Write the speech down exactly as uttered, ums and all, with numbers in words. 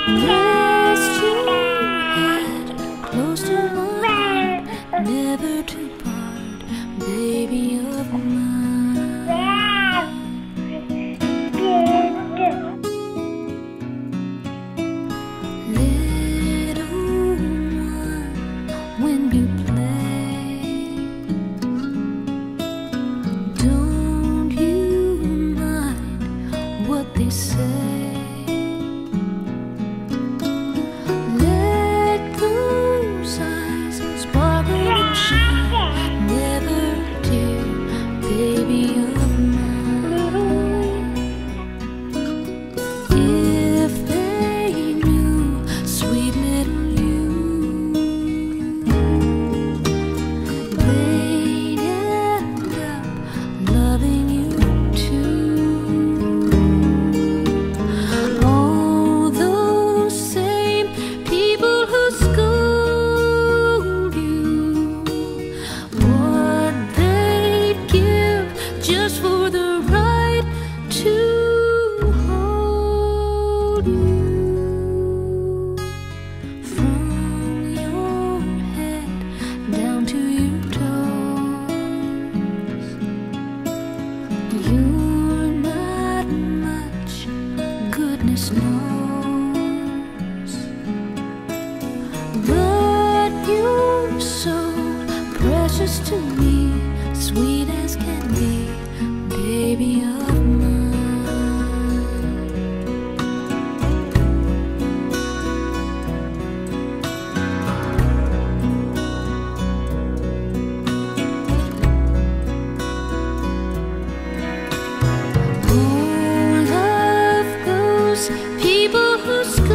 Rest your head close to mine, never to part, baby of mine. Little one, when you play, don't you mind what they say. Let those eyes sparkle and shine, never tear, baby of mine. If they knew, sweet little you, they'd end up loving you too. All those same people who scold you, what they'd give just for the right to hold you. From your head down to your toes, you're not much, goodness knows, but you're so precious to me, sweet as can be, baby of mine. All of those people who scold